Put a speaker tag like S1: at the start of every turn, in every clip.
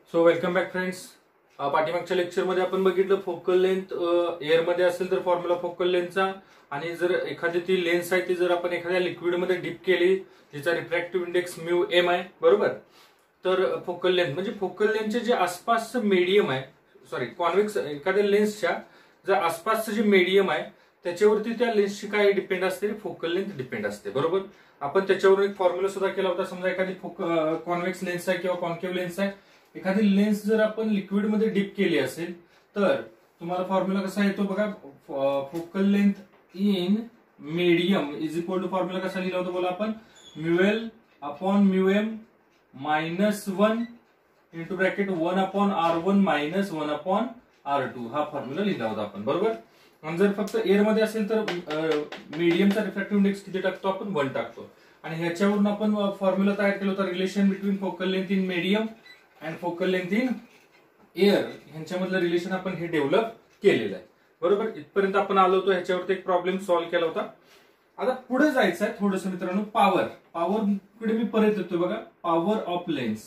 S1: So welcome back friends. पाठीमागच्या लेक्चरमध्ये आपण बघितलं फोकल लेंथ एअर मध्ये असेल तर फॉर्म्युला फोकल लेंथचा, आणि जर एखादी ती लेन्स आहे ती जर आपण एखाद्या लिक्विड मध्ये डिप केली जिचा रिफ्रॅक्टिव्ह इंडेक्स म्यू एम आहे, बरोबर, तर फोकल लेंथ म्हणजे फोकल लेंथचे जे आसपासचं मीडियम आहे, सॉरी कॉन्व्हेक्स एखाद्या लेन्सच्या जर आसपासचं जे मीडियम आहे त्याच्यावरती त्या लेन्सची काय डिपेंड असते, फोकल लेंथ डिपेंड असते, बरोबर. आपण त्याच्यावर एक फॉर्म्युला सुद्धा केला होता. समजा एखादी कॉन्व्हेक्स लेन्स आहे किंवा कॉन्केव्ह लेन्स आहे, एखादी लेन्स जर आपण लिक्विड मध्ये डिप केली असेल तर तुम्हाला फॉर्म्युला कसा येतो बघा. Focal length in medium is equal to formula कसा लिहिला होता बोला आपण, mu L upon mu M minus 1 into bracket 1 upon R1 minus 1 upon R2 हा फॉर्म्युला लिहिला होता आपण, बरोबर. आणि जर फक्त एअर मध्ये असेल तर मीडियमचा रिफ्रॅक्टिव्ह इंडेक्स किती टाकतो आपण, 1 टाकतो. आणि ह्याच्यावरून आपण फॉर्म्युला तयार केला होता, relation between focal length in medium and focal length in air, ह्यांच्यामधलं रिलेशन आपण हे डेव्हलप केलेलं आहे, बरोबर. इथपर्यंत आपण आलो होतो, ह्याच्यावरती एक प्रॉब्लेम सॉल्व्ह केला होता. आता पुढे जायचं आहे थोडस मित्रांनो. पॉवर कडे मी परत येतो बघा. पॉवर ऑफ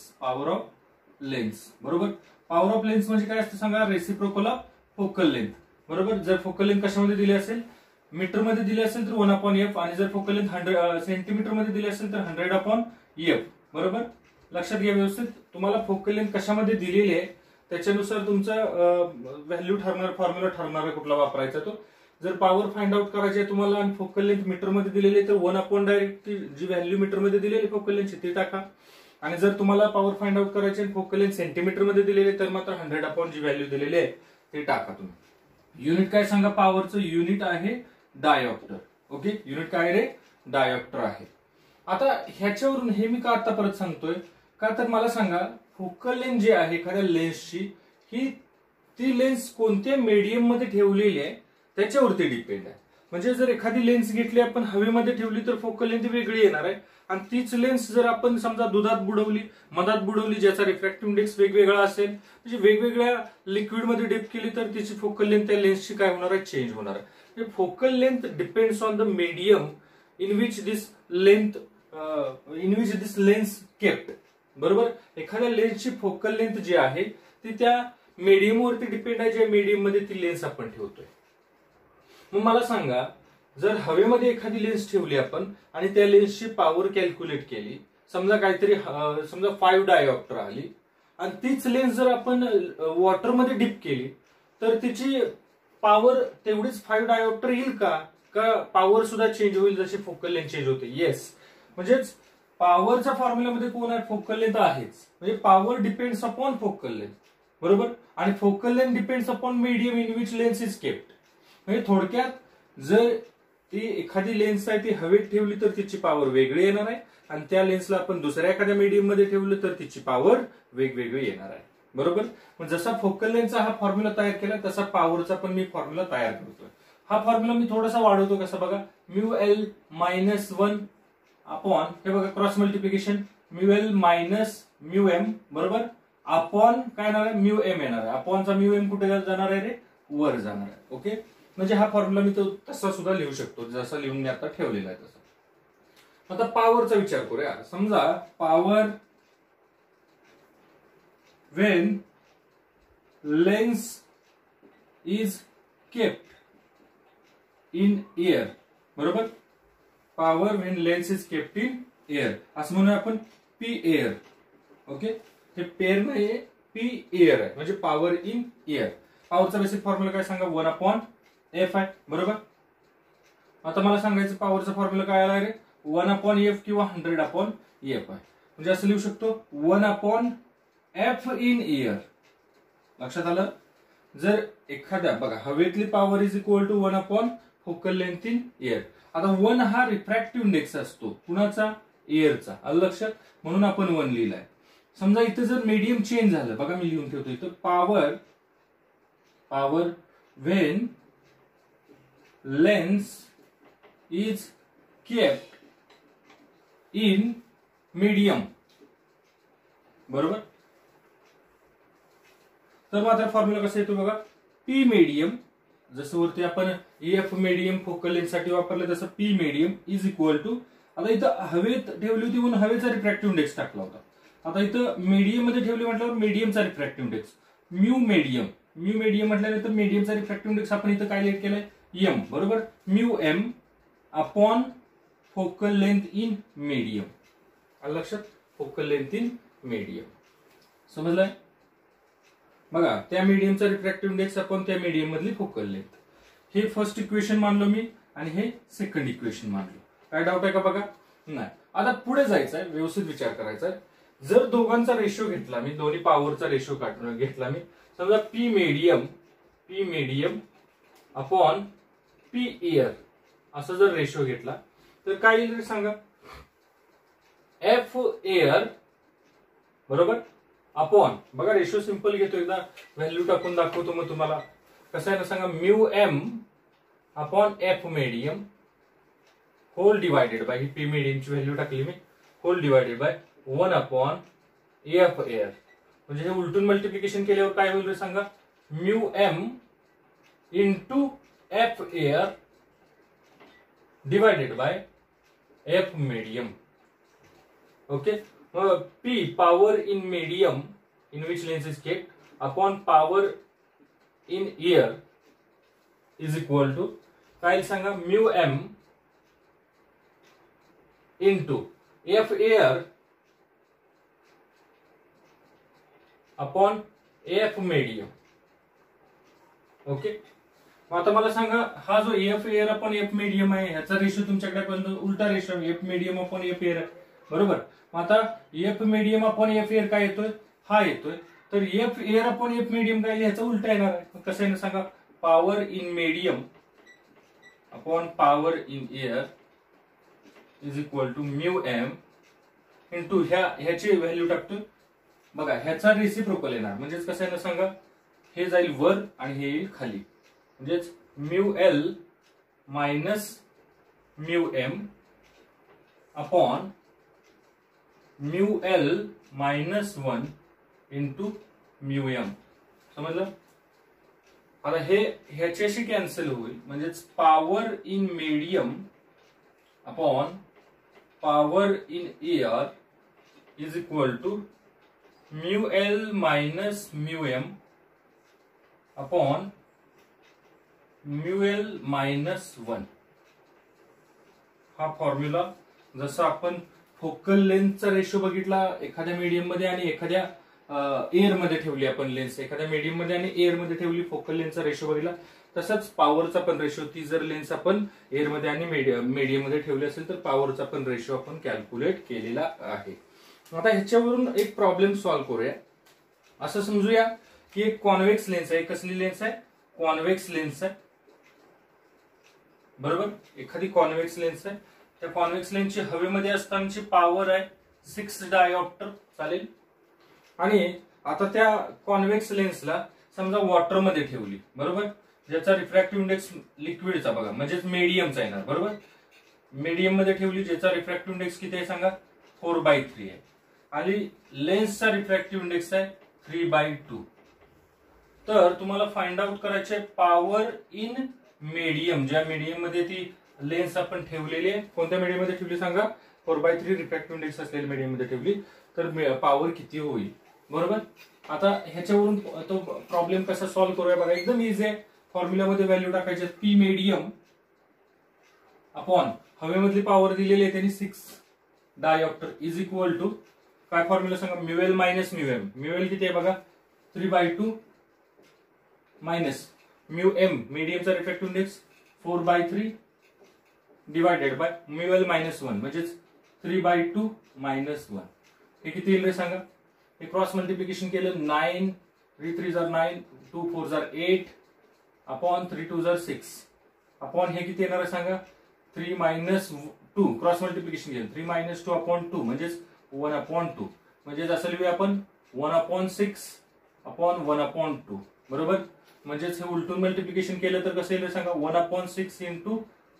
S1: लेन्स, बरोबर. पॉवर ऑफ लेन्स म्हणजे काय असतं सांगा, रेसिप्रोकल ऑफ फोकल लेंथ, बरोबर. जर फोकल लेंथ कशामध्ये दिली असेल, मीटर मध्ये दिली असेल तर 1 अपॉन एफ, आणि जर फोकल लेंथ 100 सेंटीमीटर मध्ये दिली असेल तर 100 अपॉन एफ, बरोबर. लक्षात घ्या व्यवस्थित. तुम्हाला फोकल लेंथ कशामध्ये दिलेली आहे त्याच्यानुसार तुमचा व्हॅल्यू ठरणार, फॉर्म्युला ठरणार कुठला वापरायचा तो. जर पॉवर फाइंड आउट करायची आहे तुम्हाला आणि फोकल लेंथ मीटर मध्ये दिलेली आहे तर 1 अपॉन डायरेक्ट जी व्हॅल्यू मीटर मध्ये दिलेली फोकल लेंथची ती टाका. आणि जर तुम्हाला पॉवर फाइंड आउट करायची आहे फोकल लेंथ सेंटीमीटर मध्ये दिलेली आहे तर मात्र 100 अपॉन जी व्हॅल्यू दिलेली आहे ते टाका तुम्ही. युनिट काय सांगा, पॉवरचं युनिट आहे डायऑप्टर. ओके, युनिट काय रे, डायऑप्टर आहे. आता ह्याच्यावरून हे मी का आता परत सांगतोय का, तर मला सांगा फोकल लेंथ जी आहे एखाद्या लेन्सची, ही ती लेन्स कोणत्या मीडियम मध्ये ठेवलेली आहे त्याच्यावरती डिपेंड आहे. म्हणजे जर एखादी लेन्स घेतली आपण हवेमध्ये ठेवली तर फोकल लेंथ वेगळी येणार आहे, आणि तीच लेन्स जर आपण समजा दुधात बुडवली, मधात बुडवली, ज्याचा रिफ्रॅक्टिव्ह इंडेक्स वेगवेगळा असेल, म्हणजे वेगवेगळ्या लिक्विड मध्ये डिप केली तर तिची फोकल लेंथ त्या लेन्सची काय होणार आहे, चेंज होणार आहे. Focal length depends on the medium in which this lens kept, बरोबर. एखाद्या लेन्सची फोकल लेंथ जी आहे ती त्या मीडियम वरती डिपेंड आहे, ज्या मीडियम मध्ये ती लेन्स आपण ठेवतोय. मग मला सांगा, जर हवेमध्ये एखादी लेन्स ठेवली आपण आणि त्या लेन्सची पॉवर कॅल्क्युलेट केली, समजा काहीतरी समजा 5 डायऑप्टर आली, आणि तीच लेन्स जर आपण वॉटरमध्ये डिप केली तर तिची पॉवर तेवढीच 5 डायऑप्टर येईल का पॉवर सुद्धा चेंज होईल जशी फोकल लेंथ चेंज होते. येस, म्हणजेच पॉवरच्या फॉर्म्युलामध्ये कोण आहे, फोकल लेंथ आहेच. म्हणजे power depends upon focal length, बरोबर. आणि focal length depends upon medium in which lens is kept. म्हणजे थोडक्यात जर ती एखादी लेन्स आहे ती हवेत ठेवली तर तिची पॉवर वेगळी येणार आहे, आणि त्या लेन्सला आपण दुसऱ्या एखाद्या मीडियम मध्ये ठेवलं तर तिची पॉवर वेगवेगळी येणार आहे, बरोबर. मग जसा फोकल लेंथचा हा फॉर्म्युला तयार केला तसा पॉवरचा पण मी फॉर्म्युला तयार करतोय. हा फॉर्म्युला मी थोडासा वाढवतो, कसा बघा, म्यू एल मायनस 1 अपॉन, हे बघा cross multiplication, mu L minus mu M, बरोबर, अपॉन काय येणार आहे, म्यू एम येणार आहे. अपॉनचा म्यू एम कुठे जाणार आहे रे, वर जाणार आहे. ओके, म्हणजे हा फॉर्म्युला मी तो तसा सुद्धा लिहू शकतो जसा लिहून मी आता ठेवलेला आहे तसा. आता पॉवरचा विचार करूया. समजा power when lens is kept in air, बरोबर. Power when lens is kept in air असं म्हणूया आपण, पी एअर. ओके, हे पेअर नाहीये, पी एअर आहे, म्हणजे पॉवर इन एअर. पॉवरचा बेसिक फॉर्म्युला काय सांगा, 1 अपॉन एफ आहे, बरोबर. आता मला सांगायचं पॉवरचा फॉर्म्युला काय आला रे, 1 अपॉन एफ किंवा 100 अपॉन एफ आहे. म्हणजे असं लिहू शकतो 1 अपॉन एफ इन एअर. लक्षात आलं. जर एखाद्या बघा हवेतली power is equal to 1 upon focal length in air. आता 1 हा रिफ्रॅक्टिव्ह इंडेक्स असतो कुणाचा, एअरचा, आलं लक्षात, म्हणून आपण 1 लिहिलाय. समजा इथं जर मीडियम चेंज झालं, बघा मी लिहून ठेवतो इथं, power when lens is kept in medium, बरोबर. तर मात्र फॉर्म्युला कसा येतो बघा, पी मीडियम, जसं वरती आपण एफ मीडियम फोकल लेंथ साठी वापरलं तसं P medium is equal to, आता इथं हवेत ठेवली होती म्हणून हवेचा रिफ्रॅक्टिव्ह इंडेक्स टाकला होता, आता इथं मीडियम मध्ये ठेवली म्हटल्यावर मीडियमचा रिफ्रॅक्टिव्ह इंडेक्स म्यू मीडियम म्हटल्यानंतर मीडियमचा रिफ्रॅक्टिव्ह इंडेक्स आपण इथं काय लिहित केलंय एम, बरोबर. Mu M upon focal length in medium. आलं लक्षात? Focal length in medium. समजलंय? बघा, त्या मीडियमचा रिफ्रॅक्टिव्ह इंडेक्स अपॉन त्या मीडियम मधली फोकल लेंथ. हे फर्स्ट इक्वेशन मानलो मी आणि हे सेकंड इक्वेशन मानलो. काय डाऊट आहे का बघा? नाही. आता पुढे जायचंय, व्यवस्थित विचार करायचा आहे. जर दोघांचा रेशो घेतला मी, दोन्ही पॉवरचा रेशो घेतला मी, समजा P medium upon P air असं जर रेशो घेतला तर काय येईल सांगा? एफ एअर बरोबर अपॉन, बघा रेशो सिंपल घेतो, एकदा व्हॅल्यू टाकून दाखवतो मग तुम्हाला कसं आहे ना सांगा. Mu M upon F medium whole divided by, ही पी मीडियमची व्हॅल्यू टाकली मी, whole divided by 1 upon F air. म्हणजे हे उलटून मल्टिप्लिकेशन केल्यावर काय होईल रे सांगा? Mu M into F air divided by F medium. Okay. P power in medium in which lens is kept upon power in air is equal to काय सांगा? Mu M into F air upon F medium. Okay. आता मला सांगा, हा जो F air upon F medium आहे ह्याचा ratio तुमच्याकडे उलटा ratio F medium upon F air आहे, बरोबर. आता F medium upon F air काय येतोय? हा येतोय. तर F air upon F medium काय ह्याचा उलटा येणार आहे. कसं आहे ना सांगा? Power in medium upon power in air is equal to mu M into ह्याची व्हॅल्यू टाकतोय, बघा ह्याचा रेसिप्रोकल येणार. म्हणजेच कसं आहे ना सांगा, हे जाईल वर आणि हे येईल खाली. म्हणजेच mu L minus mu M upon mu L minus 1 into mu M. समजलं? आता हे ह्याच्याशी कॅन्सल होईल. म्हणजेच power in medium upon power in air is equal to mu L minus mu M upon mu L minus 1. हा formula जसा आपण focal लेंथचा ratio बघितला एखाद्या मीडियम मध्ये आणि एखाद्या एअर मध्ये ठेवली आपण लेन्स, एखाद्या मीडियम मध्ये आणि एअर मध्ये ठेवली फोकल लेंथचा रेशो बघितला, तसंच पॉवरचा पण रेशो, ती जर लेन्स आपण एअर मध्ये आणि मीडियम मध्ये ठेवली असेल तर पॉवरचा पण रेशो आपण कॅल्क्युलेट केलेला आहे. आता ह्याच्यावरून एक प्रॉब्लेम सॉल्व्ह करूया. असं समजूया की एक कॉन्व्हेक्स लेन्स आहे. कसली लेन्स आहे? कॉन्व्हेक्स लेन्स आहे, बरोबर. एखादी कॉन्व्हेक्स लेन्स आहे. त्या कॉन्व्हेक्स लेन्सची हवेमध्ये असतानाची पॉवर आहे 6 डायऑप्टर, चालेल. आणि आता त्या कॉन्व्हेक्स लेन्सला समजा वॉटर मध्ये ठेवली, बरोबर. ज्याचा रिफ्रॅक्टिव्ह इंडेक्स लिक्विडचा बघा म्हणजेच मीडियमचा येणार, बरोबर. मीडियम मध्ये ठेवली ज्याचा रिफ्रॅक्टिव्ह इंडेक्स किती आहे सांगा? 4/3 आहे. आणि लेन्सचा रिफ्रॅक्टिव्ह इंडेक्स आहे 3/2. तर तुम्हाला फाइंड आउट करायचे पॉवर इन मीडियम, ज्या मीडियम मध्ये ती लेन्स आपण ठेवलेली आहे. कोणत्या मीडियम मध्ये ठेवली सांगा? 4/3 रिफ्रॅक्टिव्ह इंडेक्स असलेल्या मीडियम मध्ये ठेवली तर पॉवर किती होईल, बरोबर. आता ह्याच्यावरून तो प्रॉब्लेम कसा सॉल्व्ह करूया बघा. एकदम इझी आहे. फॉर्म्युलामध्ये व्हॅल्यू टाकायचे पी मीडियम अपॉन हवेमधली पॉवर दिलेली आहे त्यांनी 6 डायऑप्टर इज इक्वल टू काय फॉर्म्युला सांगा? Mu L minus mu M. Mu L किती आहे बघा? 3/2 मायनस म्यू एम मीडियमचा refractive index 4/3 divided by mu L minus 1 म्हणजेच 3/2 मायनस 1. हे किती येईल रे सांगा? हे क्रॉस मल्टिप्लिकेशन केलं 9 3 3 जार 9 2 4 जार 8 अपॉन 3 2 जार 6 अपॉन हे किती येणार आहे सांगा? 3 मायनस 2 क्रॉस मल्टिप्लिकेशन केलं 3 मायनस 2 अपॉन 2 म्हणजेच 1/2 म्हणजेच असं लिहूया आपण 1/6 अपॉन 1/2, बरोबर. म्हणजेच हे उलटून मल्टिप्लिकेशन केलं तर कसं येईल सांगा? 1/6 इंटू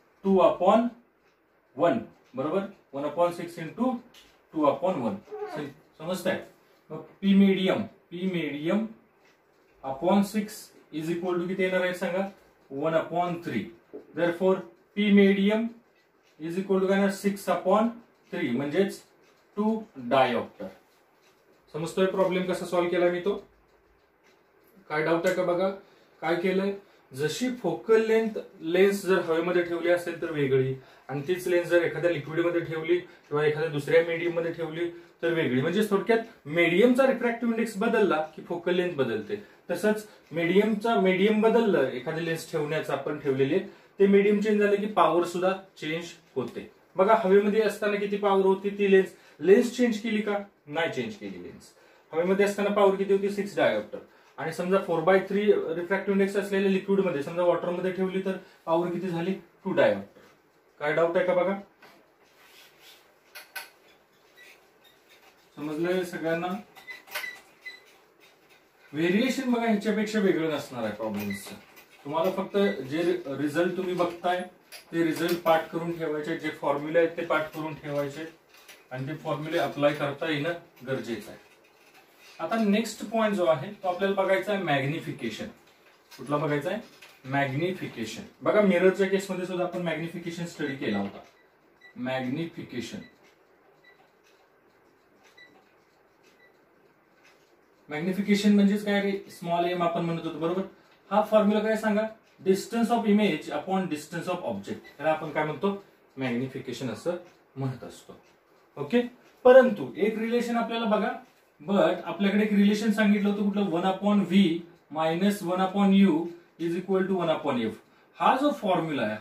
S1: 2/1, बरोबर. 1/6 इंटू 2/1. समजताय? मग P medium upon 6 is equal to किती येणार आहे सांगा? 1/3. Therefore P medium is equal to काय? 6/3 म्हणजेच 2 डायऑप्टर. समजतोय प्रॉब्लेम कसा सॉल्व्ह केला मी तो? काय डाऊट आहे का बघा? काय केलंय, जशी फोकल लेन्स जर हवेमध्ये ठेवली असेल तर वेगळी, आणि तीच लेन्स जर एखाद्या लिक्विडमध्ये ठेवली किंवा एखाद्या दुसऱ्या मीडियम मध्ये ठेवली तर वेगळी. म्हणजे थोडक्यात मीडियमचा रिफ्रॅक्टिव्ह इंडेक्स बदलला की फोकल लेंथ बदलते. तसंच मीडियम बदललं, एखादी लेन्स ठेवण्याचं आपण ठेवलेली, ते मीडियम चेंज झालं की पॉवर सुद्धा चेंज होते. बघा हवेमध्ये असताना किती पॉवर होती ती लेन्स चेंज केली का? नाही चेंज केली लेन्स. हवेमध्ये असताना पॉवर किती होती? 6 डायोप्टर. आणि समजा 4/3 रिफ्रॅक्टिव्ह इंडेक्स असलेल्या लिक्विडमध्ये, समजा वॉटरमध्ये ठेवली तर पॉवर किती झाली? 2 डायोप्टर. काय डाऊट आहे का बघा? समजलंय सगळ्यांना? व्हेरिएशन बघा ह्याच्यापेक्षा वेगळं नसणार आहे प्रॉब्लेम्सचं. तुम्हाला फक्त जे रिझल्ट तुम्ही बघताय ते रिझल्ट पाठ करून ठेवायचे, जे फॉर्म्युले आहेत ते पाठ करून ठेवायचे, आणि ते फॉर्म्युले अप्लाय करता येणं गरजेचं आहे. आता नेक्स्ट पॉइंट जो आहे तो आपल्याला बघायचा आहे मॅग्निफिकेशन. कुठला बघायचा आहे? मॅग्निफिकेशन. बघा मिररच्या केसमध्ये सुद्धा आपण मॅग्निफिकेशन स्टडी केला होता. मॅग्निफिकेशन म्हणजेच काय रे? स्मॉल एम आपण म्हणत होतो, बरोबर? हा फॉर्म्युला काय सांगा? Distance of image upon distance of object. त्याला आपण काय म्हणतो? मॅग्निफिकेशन असं म्हणत असतो. ओके. परंतु एक रिलेशन आपल्याला बघा, आपल्याकडे एक रिलेशन सांगितलं होतं कुठलं? 1/v minus 1/u is equal to 1/f. हा जो फॉर्म्युला आहे,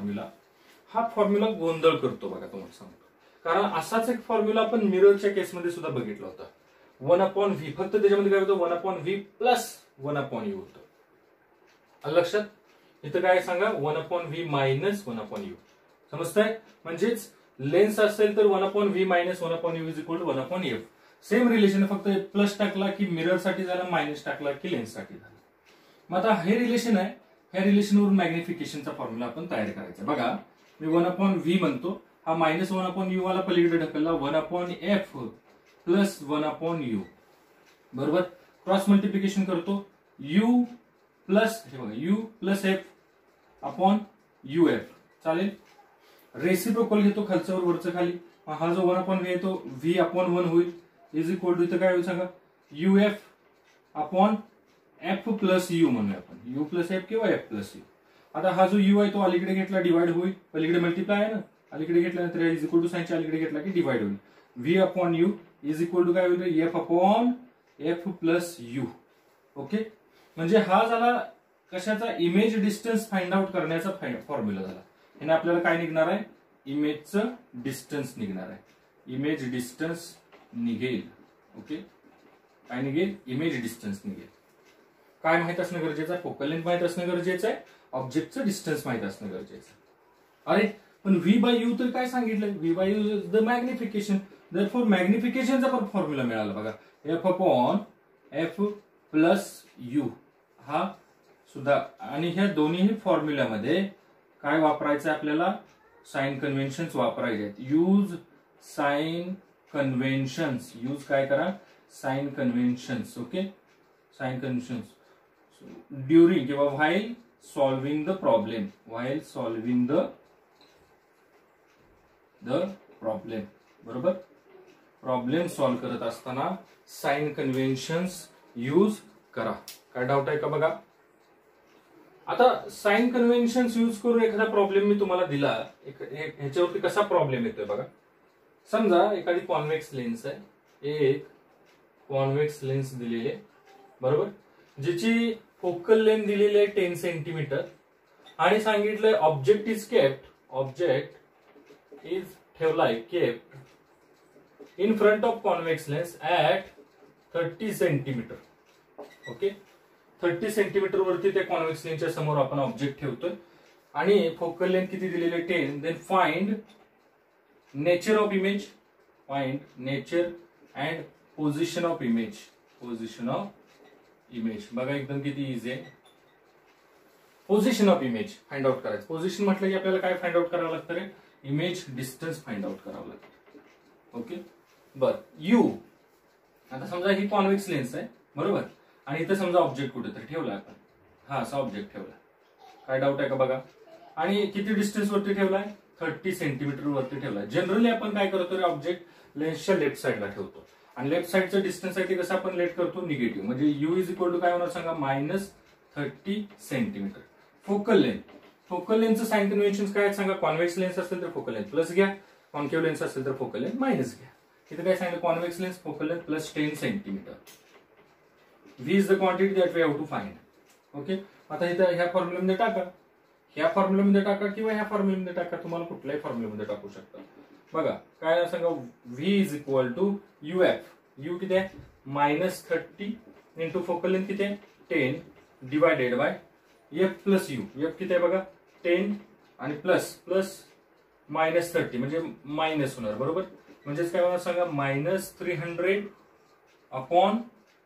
S1: हा फॉर्म्युला गोंधळ करतो बघा, तुम्हाला सांगतो. कारण असाच एक फॉर्म्युला आपण मिररच्या केसमध्ये सुद्धा बघितला होता. 1/v, फक्त त्याच्यामध्ये काय होतं? 1/v प्लस 1/u होतं. लक्षात? इथं काय सांगा? 1/v minus 1/u. समजताय? म्हणजेच लेन्स असेल तर 1/v minus 1/u is equal to 1/f. Same relation, फक्त प्लस टाकला की मिरर साठी झालं, मायनस टाकला की लेन्स साठी झालं. मग आता हे रिलेशन आहे, ह्या रिलेशनवरून मॅग्निफिकेशनचा फॉर्म्युला आपण तयार करायचा. बघा मी 1/v म्हणतो, हा मायनस 1/u वाला पलीकडे ढकलला, 1/f प्लस 1/u, बरोबर? क्रॉस मल्टिप्लिकेशन करतो, u प्लस, हे बघा, u plus f upon uf. चालेल? रेसिप्रोकल घेतो, खालचं वरचं खाली. हा जो 1/v आहे तो v/1 होईल, इज इक्वल टू, इथं काय होईल सांगा? uf upon f plus u म्हणूया आपण, u प्लस f किंवा f प्लस u. आता हा जो u आहे तो अलीकडे घेतला डिवाइड होईल, पलीकडे मल्टिप्लाय आहे ना, अलीकडे घेतल्यानंतर इज इक्वल टू साइनच्या अलीकडे घेतला की डिवाइड होईल. v upon u is equal to काय होईल? f upon f plus u. Okay. म्हणजे हा झाला कशाचा? इमेज डिस्टन्स फाइंड आउट करण्याचा फॉर्म्युला झाला. ह्याने आपल्याला काय निघणार आहे? इमेजचं डिस्टन्स निघणार आहे. इमेज डिस्टन्स निघेल. ओके. काय निघेल? इमेज डिस्टन्स निघेल. काय माहित असणं गरजेचं आहे? फोकल लेंथ माहित असणं गरजेचं आहे, ऑब्जेक्टचं डिस्टन्स माहित असणं गरजेचं आहे. अरे पण v/u तर काय सांगितलंय? v/u is the magnification. Therefore मॅग्निफिकेशनचा पण फॉर्म्युला मिळाला बघा, f upon f plus u हा सुद्धा. आणि ह्या दोन्ही फॉर्म्युल्यामध्ये काय वापरायचं आपल्याला? साइन कन्व्हेन्शन्स वापरायचे आहेत. Use sign conventions. यूज काय करा? Sign conventions. Okay. Sign conventions during किंवा while solving the problem. Problem, बरोबर? प्रॉब्लेम सॉल्व्ह करत असताना साइन कन्व्हेन्शन्स यूज करा. काय डाऊट आहे का बघा? आता साइन कन्व्हेन्शन्स यूज करून एखादा प्रॉब्लेम मी तुम्हाला दिला, ह्याच्यावरती कसा प्रॉब्लेम येतोय बघा. समजा एखादी कॉन्व्हेक्स लेन्स आहे, एक कॉन्व्हेक्स लेन्स दिलेली आहे, बरोबर? ज्याची फोकल लेंथ दिलेली आहे 10 सेंटीमीटर, आणि सांगितलंय ऑब्जेक्ट इज ठेवलाय kept in front of convex lens at 30 centimetre. Okay. 30 centimetre वरती त्या कॉन्व्हेक्स लेन्सच्या समोर आपण ऑब्जेक्ट ठेवतोय, आणि फोकल लेंथ किती दिलेली आहे? 10. Then find nature of image, and position of image. बघा एकदम किती इझी आहे. Position of image find out करायचं. पोझिशन म्हटलं की आपल्याला काय फाइंड आउट करावं लागतं रे? इमेज डिस्टन्स फाइंड आउट करावं लागतं. ओके. बर, यू. आता समजा ही कॉन्व्हेक्स लेन्स आहे, बरोबर? आणि इथं समजा ऑब्जेक्ट कुठेतरी ठेवला आपण, हा असा ऑब्जेक्ट ठेवला. काय डाऊट आहे का बघा? आणि किती डिस्टन्स वरती ठेवलाय? 30 सेंटीमीटर वरती ठेवलाय. जनरली आपण काय करतो रे? ऑब्जेक्ट लेन्सच्या लेफ्ट साइडला ठेवतो. आणि लेफ्ट साईडचं डिस्टन्स आहे ते कसं आपण लेट करतो निगेटिव्ह, म्हणजे यू इज इक्वल टू काय होणार सांगा -30 सेंटीमीटर. फोकल लेंथचं साइन कन्व्हेन्शन काय सांगा, कॉन्व्हेक्स लेन्स असेल तर फोकल लेंथ प्लस घ्या, कॉन्केव्ह लेन्स असेल तर फोकल लेंथ मायनस घ्या. इथे काय सांगितलं, convex lens focal length plus 10 centimetre. V is the quantity that we have to find. Okay, आता इथं ह्या फॉर्म्युल्यामध्ये टाका, ह्या फॉर्म्युल्यामध्ये टाका किंवा ह्या फॉर्म्युल्यामध्ये टाका, तुम्हाला कुठल्याही फॉर्म्युल्यामध्ये टाकू शकता. बघा काय सांगा, V is equal to UF. U किती आहे -30 इंटू फोकल लेंथ किती आहे 10 divided by F plus U. F किती आहे बघा 10 आणि प्लस -30 म्हणजे मायनस होणार बरोबर. म्हणजेच काय होणार सांगा -300 अपॉन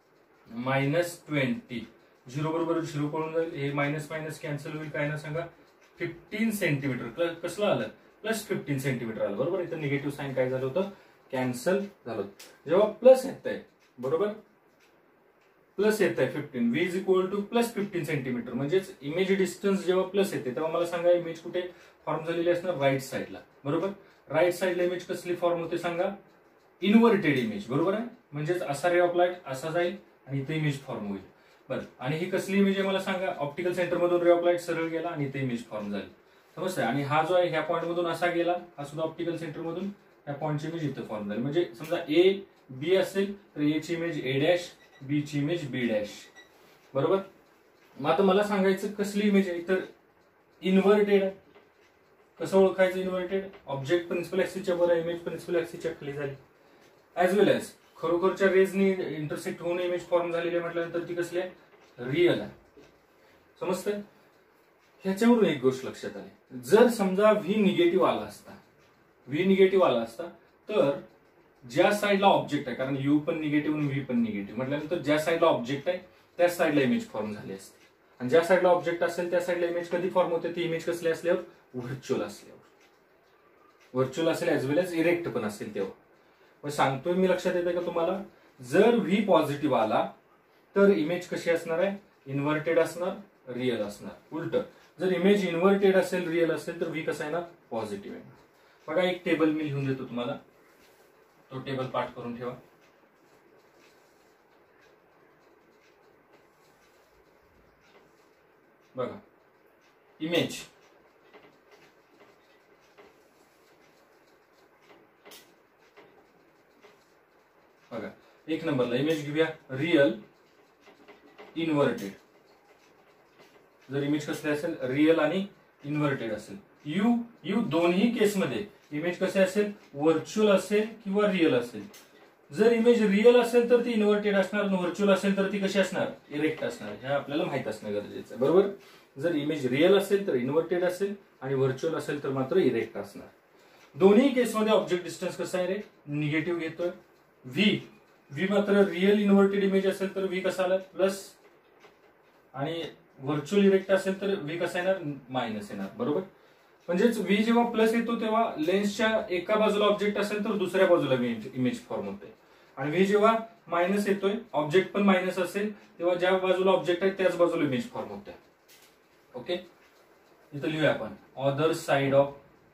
S1: -20. 0 बरोबर 0 पडून जाईल, हे मायनस मायनस कॅन्सल होईल, काय ना सांगा 15 सेंटीमीटर. कसलं आलं +15 सेंटीमीटर आलं बरोबर. इथं निगेटिव्ह साईन काय झालं होतं, कॅन्सल झालं. जेव्हा प्लस येत आहे बरोबर, प्लस येत आहे 15, V is equal to +15 centimetre, म्हणजेच इमेज डिस्टन्स जेव्हा प्लस येते तेव्हा मला सांगा इमेज कुठे फॉर्म झालेली असणार, राईट साईडला बरोबर. राईट साईडला इमेज कसली फॉर्म होते सांगा, इन्व्हर्टेड इमेज बरोबर आहे. म्हणजेच असा रे ऑफ लाईट असा जाईल आणि इथे इमेज फॉर्म होईल बरं. आणि ही कसली इमेज आहे मला सांगा, ऑप्टिकल सेंटर मधून रे ऑफ लाईट सरळ गेला आणि इथे इमेज फॉर्म झाली समजतंय. आणि हा जो आहे ह्या पॉईंट मधून असा गेला, हा सुद्धा ऑप्टिकल सेंटर मधून ह्या पॉईंटची इमेज इथे फॉर्म झाली. म्हणजे समजा A-B असेल तर A ची इमेज A', B ची इमेज B' बरोबर. मग आता मला सांगायचं कसली इमेज आहे, तर इन्व्हर्टेड आहे. कसं ओळखायचं इन्व्हर्टेड, ऑब्जेक्ट प्रिन्सिपल ऍक्सिसच्या वर, इमेज प्रिन्सिपल ऍक्सिसच्या खाली झाली, ऍज वेल एज खरोखरच्या रेजनी इंटरसेक्ट होऊन इमेज फॉर्म झालेली आहे म्हटल्यानंतर ती कसली आहे, रिअल आहे. समजतंय. ह्याच्यावरून एक गोष्ट लक्षात आली, जर समजा व्ही निगेटिव्ह आला असता तर ज्या साईडला ऑब्जेक्ट आहे, कारण यू पण निगेटिव्ह आणि व्ही पण निगेटिव्ह म्हटल्यानंतर ज्या साईडला ऑब्जेक्ट आहे त्या साईडला इमेज फॉर्म झाली असते. आणि ज्या साईडला ऑब्जेक्ट असेल त्या साईडला इमेज कधी फॉर्म होते, ती इमेज कसली असल्यावर, व्हर्च्युअल असेल ऍज वेल एज इरेक्ट पण असेल तेव्हा. मग सांगतोय मी, लक्षात येते का तुम्हाला, जर व्ही पॉझिटिव्ह आला तर इमेज कशी असणार आहे, इन्व्हर्टेड असणार, रिअल असणार. उलट जर इमेज इन्व्हर्टेड असेल, रिअल असेल तर व्ही कसा येणार, पॉझिटिव्ह येणार. बघा एक टेबल मी लिहून देतो तुम्हाला, तो टेबल पाठ करून ठेवा. बघा इमेज बघा एक नंबरला इमेज घेऊया रिअल इन्व्हर्टेड. जर इमेज कसले असेल, रिअल आणि इन्व्हर्टेड असेल, यू दोन्ही केसमध्ये इमेज कसे असेल, व्हर्च्युअल असेल किंवा रिअल असेल. जर इमेज रिअल असेल तर ती इन्व्हर्टेड असणार, व्हर्च्युअल असेल तर ती कशी असणार, इरेक्ट असणार. हे आपल्याला माहित असणं गरजेचं आहे बरोबर. जर इमेज रिअल असेल तर इन्व्हर्टेड असेल आणि व्हर्च्युअल असेल तर मात्र इरेक्ट असणार. दोन्ही केसमध्ये ऑब्जेक्ट डिस्टन्स कसा आहे रे, निगेटिव्ह घेतोय. व्ही मात्र रिअल इन्व्हर्टेड इमेज असेल तर व्ही कसा आला, प्लस, आणि व्हर्च्युअल इरेक्ट असेल तर व्ही कसा येणार, मायनस येणार बरोबर. म्हणजेच व्ही जेव्हा प्लस येतो तेव्हा लेन्सच्या एका बाजूला ऑब्जेक्ट असेल तर दुसऱ्या बाजूला इमेज फॉर्म होते. आणि व्ही जेव्हा मायनस येतोय, ऑब्जेक्ट पण मायनस असेल तेव्हा ज्या बाजूला ऑब्जेक्ट आहे त्याच बाजूला इमेज फॉर्म होते. ओके, इथं लिहूया आपण अदर साइड ऑफ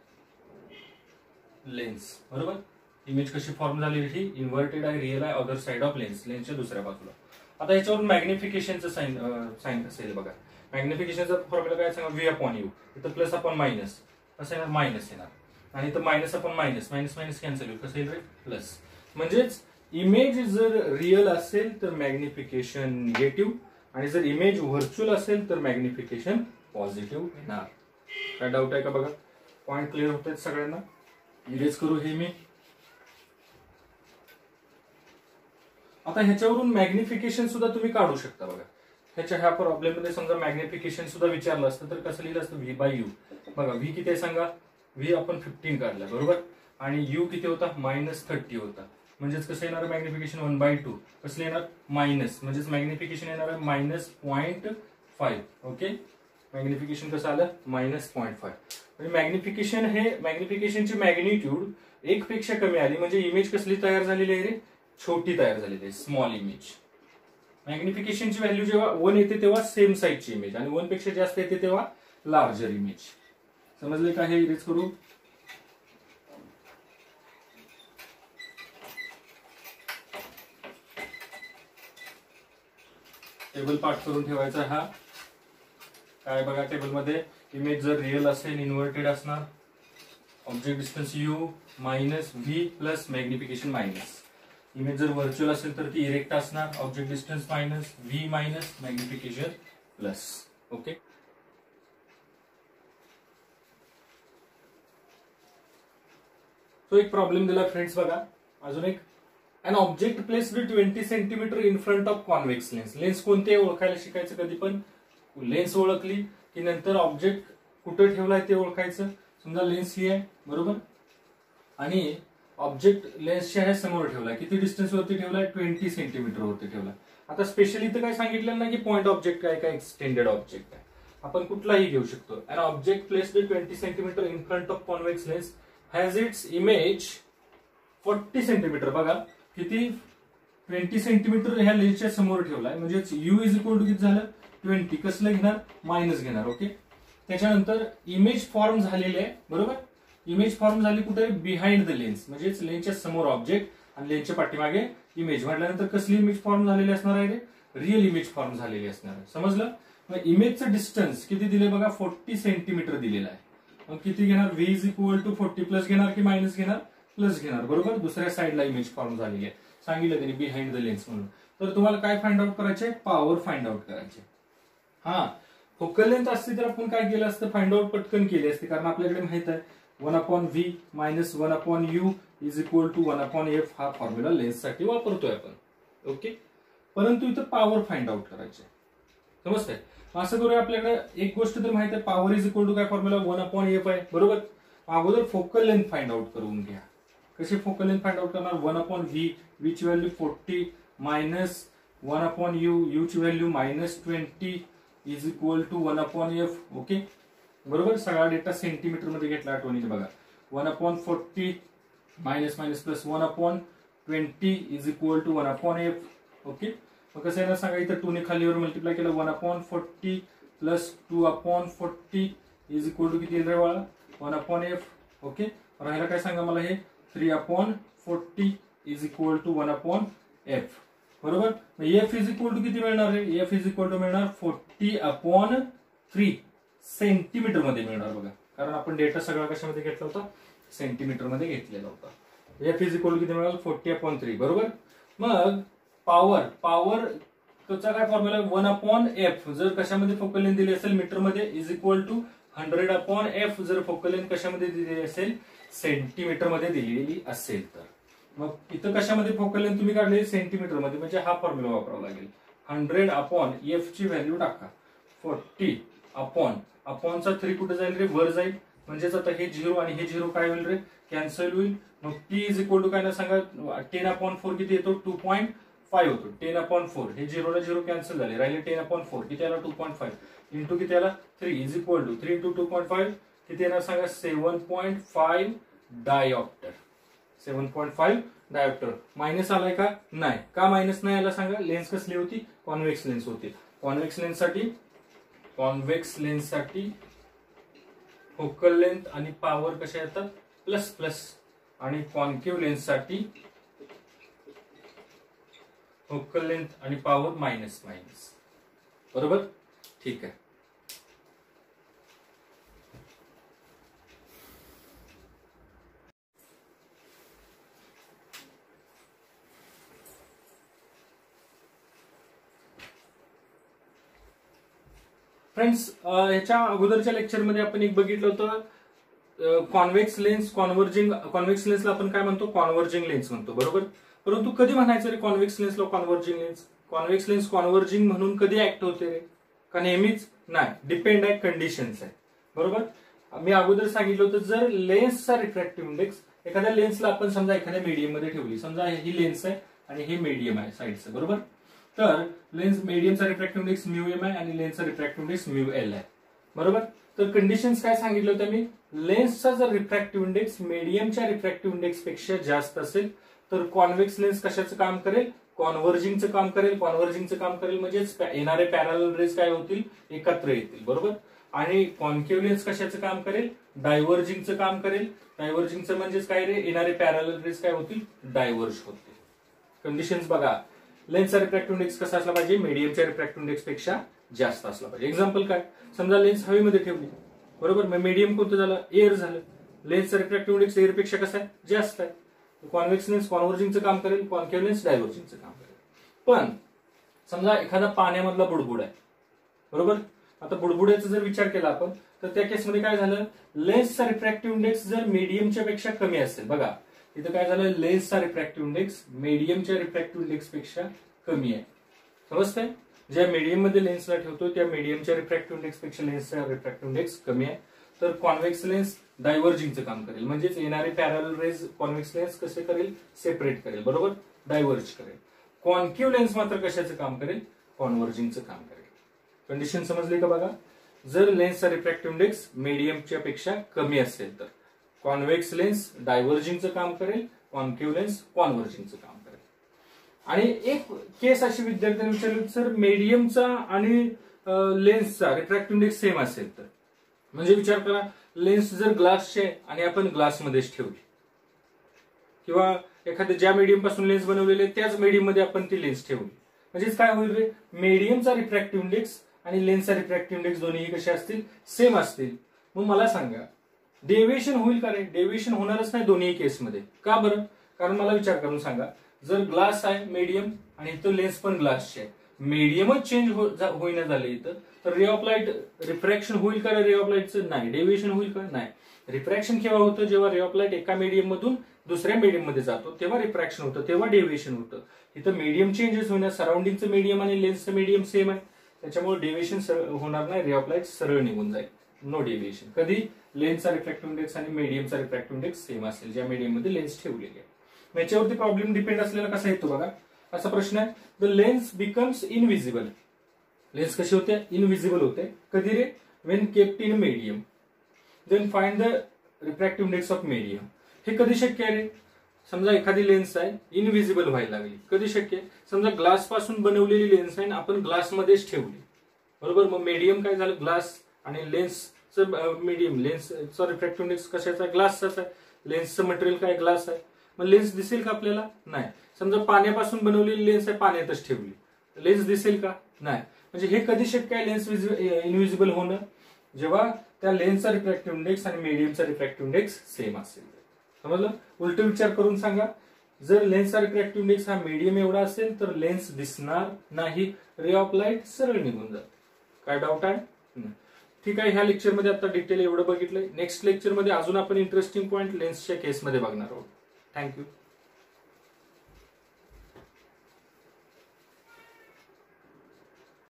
S1: लेन्स बरोबर. इमेज कशी फॉर्म झाली, ही इन्व्हर्टेड आहे, रिअल आहे, अदर साइड ऑफ लेन्सच्या दुसऱ्या बाजूला. आता याच्यावरून मॅग्निफिकेशनचं साइन कसं येईल बघा. मॅग्निफिकेशनचा फॉर्म्युला काय सांगा, व्ही अपॉन यू. इथं प्लस अपॉन मायनस कसं येणार, मायनस येणार. आणि इथं minus upon minus, minus minus cancel होईल, कसं येईल प्लस. म्हणजेच इमेज जर रिअल असेल तर मॅग्निफिकेशन निगेटिव्ह, आणि जर इमेज व्हर्च्युअल असेल तर मॅग्निफिकेशन पॉझिटिव्ह येणार. काय डाऊट आहे का बघा, पॉइंट क्लिअर होत आहेत सगळ्यांना. इरेज करू हे मी. आता ह्याच्यावरून मॅग्निफिकेशन सुद्धा तुम्ही काढू शकता बघा. ह्या प्रॉब्लेम मध्ये समजा मॅग्निफिकेशन सुद्धा विचारलं असतं तर कसं लिहिलं असतं, V/U. बघा व्ही किती आहे सांगा, व्ही आपण 15 काढला बरोबर, आणि यू किती होता, -30 होता. म्हणजेच कसं येणार मॅग्निफिकेशन 1/2. कसं येणार, मायनस, म्हणजेच मॅग्निफिकेशन येणार आहे -0.5. ओके, मॅग्निफिकेशन कसं आलं, -0.5. म्हणजे मॅग्निफिकेशनची मॅग्निट्यूड 1 पेक्षा कमी आली म्हणजे इमेज कसली तयार झालेली आहे रे, छोटी तयार झालेली आहे, स्मॉल इमेज. मॅग्निफिकेशनची व्हॅल्यू जेव्हा 1 येते तेव्हा सेम साईजची इमेज, आणि 1 पेक्षा जास्त येते तेव्हा लार्जर इमेज. समजले का, हे इरेज करू. टेबल पाठ करून ठेवायचा हा. काय बघा टेबलमध्ये, इमेज जर रिअल असेल इन्व्हर्टेड असणार, object distance U minus V plus magnification minus. Image जर व्हर्च्युअल असेल तर ती इरेक्ट असणार, object distance minus V minus magnification plus. Okay. तो एक प्रॉब्लेम दिला फ्रेंड्स बघा. अजून एक, an object placed 20 centimetre in front of convex lens. Lens कोणते ओळखायला शिकायचं कधी पण. लेन्स ओळखली की नंतर ऑब्जेक्ट कुठे ठेवलाय ते ओळखायचं. समजा लेन्स ही आहे बरोबर, आणि ऑब्जेक्ट लेन्सच्या ह्या समोर ठेवलाय. किती डिस्टन्स वरती ठेवलाय? 20 सेंटीमीटर वरती ठेवलाय. आता स्पेशली इथं काय सांगितलं ना की पॉइंट ऑब्जेक्ट काय काय एक्सटेंडेड ऑब्जेक्ट आहे, आपण कुठलाही घेऊ शकतो. An object placed 20 centimetre in front of convex lens has its image 40 centimetre. बघा किती, 20 सेंटीमीटर ह्या लेन्सच्या समोर ठेवलाय, म्हणजे यू इज इक्वल टू किती झालं? 20. कसलं घेणार? मायनस घेणार. ओके. त्याच्यानंतर इमेज फॉर्म झालेली आहे बरोबर. इमेज फॉर्म झाली कुठे? बिहाइंड द लेन्स, म्हणजेच लेन्सच्या समोर ऑब्जेक्ट आणि लेन्सच्या पाठीमागे इमेज. म्हटल्यानंतर कसली इमेज फॉर्म झालेली असणार आहे रे? रिअल इमेज फॉर्म झालेली असणार आहे. समजलं? मग इमेजचं डिस्टन्स किती दिले बघा? 40 सेंटीमीटर दिलेलं आहे. मग किती घेणार? V is equal to 40 plus घेणार की मायनस घेणार? प्लस घेणार बरोबर. दुसऱ्या साईडला इमेज फॉर्म झालेली आहे, सांगितलं त्यांनी बिहाइंड द लेन्स म्हणून. तर तुम्हाला काय फाइंड आउट करायचे? पॉवर फाइंड आउट करायचे. हा, फोकल लेंथ असती तर आपण काय केलं असतं? फाइंड आउट पटकन केली असते, कारण आपल्याकडे माहित आहे 1/v minus 1/u is equal to 1/f हा फॉर्म्युला लेन्स साठी वापरतोय आपण. ओके. परंतु इथं पॉवर फाइंड आउट करायचे. समजतंय? असं करूया, आपल्याकडे एक गोष्ट तर माहित आहे, पॉवर इज इक्वल टू काय फॉर्म्युला? 1/f आहे बरोबर. अगोदर फोकल लेंथ फाइंड आउट करून घ्या. कशी फोकल लेंथ फाइंड आउट करणार? 1/v, v ची व्हॅल्यू 40 मायनस 1/u, u ची value minus 20 is equal to 1/f. Okay बरोबर. सगळा डेटा सेंटीमीटर मध्ये घेतला आठवणीने बघा. 1/40 minus minus plus 1/20 is equal to 1/f. Okay. मग कसं आहे ना सांगा, इथं 2 ने खालीवर मल्टिप्लाय केलं, 1/40 प्लस 2/40 इज इक्वल टू किती येईल रे बाळा? 1/f. ओके. राहिला काय सांगा मला हे? 3/40 इज इक्वल टू 1/f बरोबर. एफ इज इक्वल टू किती मिळणार आहे? एफ इज इक्वल टू मिळणार 40/3 सेंटीमीटर मध्ये मिळणार बघा, कारण आपण डेटा सगळा कशामध्ये घेतला होता? सेंटीमीटर मध्ये घेतलेला होता. एफ इज इक्वल टू किती मिळाल? 40/3 बरोबर. मग पॉवर त्याचा काय फॉर्म्युला? 1/f. जर कशामध्ये फोकल लेंथ दिली असेल मीटर मध्ये, इज इक्वल टू 100/f. जर फोकल लेंथ कशामध्ये दिली असेल? सेंटीमीटर मध्ये दिलेली असेल तर. मग इथं कशामध्ये फोकल लेंथ तुम्ही काढली? सेंटीमीटर मध्ये, म्हणजे हा फॉर्म्युला वापरावा लागेल. 100/f ची व्हॅल्यू टाका. 40/अपॉनचा 3 कुठे जाईल रे? वर जाईल. म्हणजेच आता हे 0 आणि हे 0 काय होईल रे? कॅन्सल होईल. मग t इज इक्वल टू काय ना सांगा? 10/4 किती येतो? 2.5 होतो. 10/4 हे 0 ला 0 कॅन्सल झाले, राहिले 10/4 किती आला? 2.5 इंटू किती आला? 3 इज इक्वल टू 3 इंटू 2.5 किती येणार सांगा? 7.5 डायोप्टर. 7.5 डायोप्टर. मायनस आलाय का? नाही. का मायनस नाही आला सांगा? लेन्स कसली होती? कॉन्व्हेक्स लेन्स होती. कॉन्व्हेक्स लेन्स साठी फोकल लेंथ आणि पॉवर कशा येतात? Plus plus. आणि कॉन्केव्ह लेन्स साठी फोकल लेंथ आणि पॉवर मायनस मायनस. बरोबर. ठीक आहे. फ्रेंड्स, ह्याच्या अगोदरच्या लेक्चरमध्ये आपण एक बघितलं होतं कॉन्व्हेक्स लेन्स कॉन्व्हेक्स लेन्सला आपण काय म्हणतो? कॉन्व्हर्जिंग लेन्स म्हणतो बरोबर. परंतु कधी म्हणायचं रे कॉन्व्हेक्स लेन्सला converging lens? Convex lens converging म्हणून कधी ऍक्ट होते रे? का नेहमीच? नाही. डिपेंड आहे, कंडिशन्स आहे बरोबर. मी अगोदर सांगितलं होतं, जर लेन्सचा रिफ्रॅक्टिव्ह इंडेक्स एखाद्या लेन्सला आपण समजा एखाद्या मीडियम मध्ये ठेवली, समजा ही लेन्स आहे आणि हे मीडियम आहे साईडचं बरोबर. तर लेन्स मीडियमचा रिफ्रॅक्टिव्ह इंडेक्स μm आहे आणि लेन्सचा रिफ्रॅक्टिव्ह इंडेक्स μl आहे बरोबर. तर कंडिशन्स काय सांगितलं होतं मी? लेन्सचा जर रिफ्रॅक्टिव्ह इंडेक्स मीडियमच्या रिफ्रॅक्टिव्ह इंडेक्स पेक्षा जास्त असेल तर कॉन्व्हेक्स लेन्स कशाचं काम करेल? कॉन्व्हर्जिंगचं काम करेल. कॉन्व्हर्जिंगचं काम करेल म्हणजेच येणारे पॅरलल रेज काय होतील? एकत्र येतील बरोबर. आणि कॉन्केव्ह लेन्स कशाचं काम करेल? डायव्हर्जिंगचं काम करेल. डायव्हर्जिंगचं म्हणजेच काय रे? येणारे पॅरलल रेज काय होतील? डायव्हर्ज होतील. कंडिशन्स बघा. लेन्सचा रिफ्रॅक्टिव्ह इंडेक्स कसा असला पाहिजे, मीडियमच्या रिफ्रॅक्टिव्ह इंडेक्स पेक्षा जास्त असला पाहिजे. एक्झाम्पल काय, समजा लेन्स हवेमध्ये ठेवली, बरोबर, मग मीडियम कोणतं झालं, एअर झालं. लेन्सचा रिफ्रॅक्टिव्ह इंडेक्स एअर पेक्षा कसा आहे, जास्त आहे. कॉन्व्हेक्स लेन्स कॉन्व्हर्जिंगचं काम करेल, कॉन्केव्ह लेन्स डायव्हर्जिंगचं काम करेल. पण समजा एखादा पाण्यामधला बुडबुड आहे, बरोबर, आता बुडबुड्याचा जर विचार केला आपण तर त्या केसमध्ये काय झालं, लेन्सचा रिफ्रॅक्टिव्ह इंडेक्स जर मीडियमच्या पेक्षा कमी असेल, बघा इथं काय झालं, लेन्सचा रिफ्रॅक्टिव्ह इंडेक्स मीडियमच्या रिफ्रॅक्टिव्ह इंडेक्स पेक्षा कमी आहे. समजतंय, ज्या मीडियम मध्ये लेन्सला ठेवतो त्या मीडियमच्या रिफ्रॅक्टिव्ह इंडेक्स पेक्षा लेन्सचा रिफ्रॅक्टिव्ह इंडेक्स कमी आहे. तर कॉन्व्हेक्स लेन्स डायव्हर्जिंगचं काम करेल, म्हणजेच येणारे पॅरलल रेज कॉन्व्हेक्स लेन्स कसे करेल, सेपरेट करेल, बरोबर, डायव्हर्ज करेल. कॉन्केव्ह लेन्स मात्र कशाचं काम करेल, कॉन्व्हर्जिंगचं काम करेल. कंडिशन समजली का बघा, जर लेन्सचा रिफ्रॅक्टिव्ह इंडेक्स मीडियमच्या पेक्षा कमी असेल तर कॉन्व्हेक्स लेन्स डायव्हर्जिंगचं काम करेल, कॉन्केव्ह लेन्स कॉन्व्हर्जिंगचं काम करेल. आणि एक केस अशी विद्यार्थ्यांनी विचारली, सर मीडियमचा आणि लेन्सचा रिफ्रॅक्टिव्ह इंडेक्स सेम असेल तर, म्हणजे विचार करा लेन्स जर ग्लासचे आणि आपण ग्लासमध्येच ठेवली, किंवा एखाद्या ज्या मीडियम पासून लेन्स बनवलेले त्याच मीडियम मध्ये आपण ती लेन्स ठेवली, म्हणजेच काय होईल रे, मीडियमचा रिफ्रॅक्टिव्ह इंडेक्स आणि लेन्सचा रिफ्रॅक्टिव्ह इंडेक्स दोन्ही कसे असतील, सेम असतील. मग मला सांगा डेव्हिएशन होईल का रे, डेव्हिएशन होणारच नाही दोन्ही केसमध्ये. का बरं, कारण मला विचार करून सांगा, जर ग्लास आहे मीडियम आणि इथं लेन्स पण ग्लासचे आहे, मीडियमच चेंज होईना झाले इथं, तर रे ऑफ लाईट रिफ्रॅक्शन होईल का रे ऑफ लाईटचं, नाही. डेव्हिएशन होईल का, नाही. रिफ्रॅक्शन केव्हा होतं, जेव्हा रे ऑफ लाईट एका मीडियम मधून दुसऱ्या मीडियम मध्ये जातो तेव्हा रिफ्रॅक्शन होतं, तेव्हा डेव्हिएशन होतं. इथं मीडियम चेंजेस होणार, सराउंडिंगचं मीडियम आणि लेन्सचं मीडियम सेम आहे, त्याच्यामुळे डेव्हिएशन होणार नाही, रे ऑफ लाईट सरळ निघून जाईल, नो डेव्हिएशन. कधी, लेन्सचा रिफ्रॅक्टिव्ह इंडेक्स आणि मीडियमचा रिफ्रॅक्टिव्ह इंडेक्स सेम असेल, ज्या मीडियम मध्ये लेन्स ठेवलेली आहे. याच्यावरती प्रॉब्लेम डिपेंड असलेला कसा येतो बघा, असा प्रश्न आहे, the lens becomes invisible. Lens कशी होते, इनविजिबल होते. कधी रे, when kept in medium. Then find the refractive index of medium. हे कधी शक्य आहे रे, समजा एखादी लेन्स आहे इनविजिबल व्हायला लागली, कधी शक्य आहे, समजा ग्लास पासून बनवलेली लेन्स आहे आपण ग्लासमध्येच ठेवली, बरोबर, मग मीडियम काय झालं, ग्लास, आणि लेन्सचं मीडियम, लेन्सचा रिफ्रॅक्टिव्ह इंडेक्स कशाचा, ग्लासचाच आहे, लेन्सचं मटेरियल काय, ग्लास आहे, मग लेन्स दिसेल का आपल्याला, नाही. समजा पाण्यापासून बनवलेली लेन्स आहे, पाण्यातच ठेवली, लेन्स दिसेल का, नाही. म्हणजे हे कधी शक्य आहे लेन्स इनविजिबल होणं, जेव्हा त्या लेन्सचा रिफ्रॅक्टिव्ह इंडेक्स आणि मीडियमचा रिफ्रॅक्टिव्ह इंडेक्स सेम असेल. समजलं, उलट विचार करून सांगा, जर लेन्सचा रिफ्रॅक्टिव्ह इंडेक्स हा मीडियम एवढा असेल तर लेन्स दिसणार नाही, रे ऑफ लाईट सरळ निघून जाते. काय डाऊट आहे, ठीक आहे. ह्या लेक्चरमध्ये आता डिटेल एवढं बघितलंय. नेक्स्ट लेक्चरमध्ये अजून आपण इंटरेस्टिंग पॉईंट लेन्सच्या केसमध्ये बघणार आहोत. थँक्यू.